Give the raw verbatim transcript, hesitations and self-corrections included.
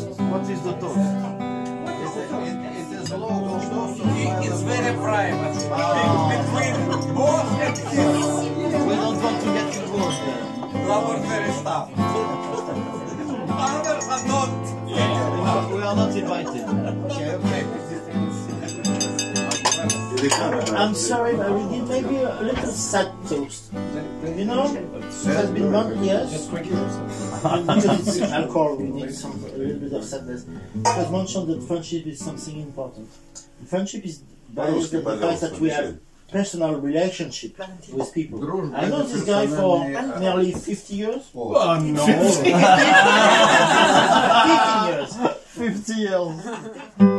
What is the toast? It is local toast. It's very private. Ah. Between boss and him. We don't want to get involved there. Laboratory staff. Others are not. We are not invited. Okay, okay. I'm sorry, but we need maybe a little sad toast. You know, it has been one years. Just quickly. Because it's alcohol, we need some a little bit of sadness. It was mentioned that friendship is something important. Friendship is based on the fact that we have personal relationship with people. I know this guy for nearly fifty years. Oh no! fifty years. fifty years.